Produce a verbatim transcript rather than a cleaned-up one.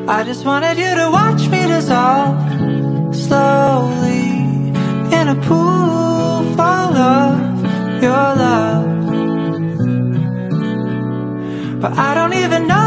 I just wanted you to watch me dissolve slowly in a pool full of your love. But I don't even know